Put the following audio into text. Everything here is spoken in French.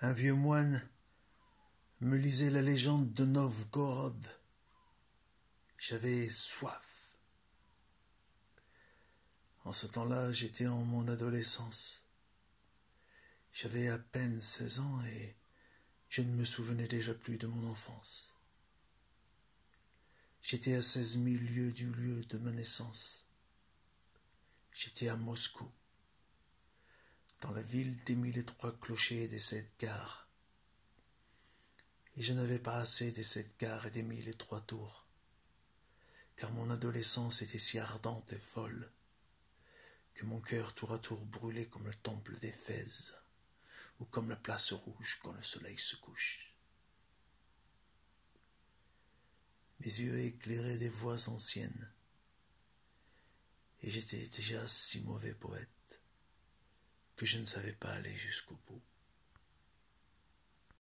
Un vieux moine me lisait la légende de Novgorod. J'avais soif. En ce temps-là, j'étais en mon adolescence. J'avais à peine 16 ans et je ne me souvenais déjà plus de mon enfance. J'étais à 16 000 lieues du lieu de ma naissance. J'étais à Moscou, dans la ville des 1003 clochers et des 7 gares. Et je n'avais pas assez des 7 gares et des 1003 tours, car mon adolescence était si ardente et folle, que mon cœur tour à tour brûlait comme le temple d'Éphèse, ou comme la place rouge quand le soleil se couche. Mes yeux éclairaient des voix anciennes, et j'étais déjà si mauvais poète que je ne savais pas aller jusqu'au bout.